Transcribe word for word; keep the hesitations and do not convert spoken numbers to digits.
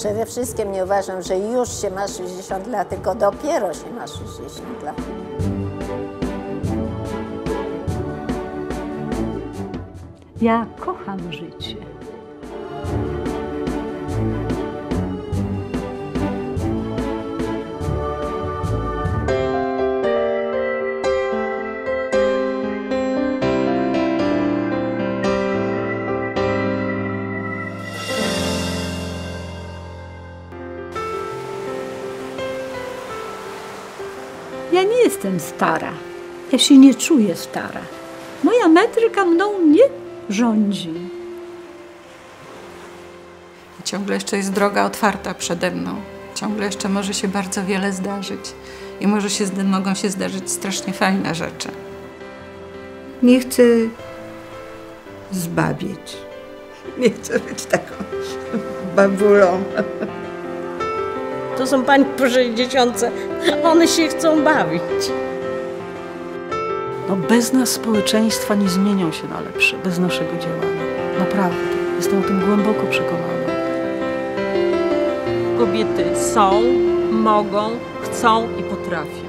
Przede wszystkim nie uważam, że już się ma sześćdziesiąt lat, tylko dopiero się ma sześćdziesiąt lat. Ja kocham życie. Ja nie jestem stara. Ja się nie czuję stara. Moja metryka mną nie rządzi. Ciągle jeszcze jest droga otwarta przede mną. Ciągle jeszcze może się bardzo wiele zdarzyć. I może się, mogą się zdarzyć strasznie fajne rzeczy. Nie chcę zbawić. Nie chcę być taką babulą. To są pani po sześćdziesiątce, one się chcą bawić. No bez nas społeczeństwa nie zmienią się na lepsze, bez naszego działania. Naprawdę. Jestem o tym głęboko przekonana. Kobiety są, mogą, chcą i potrafią.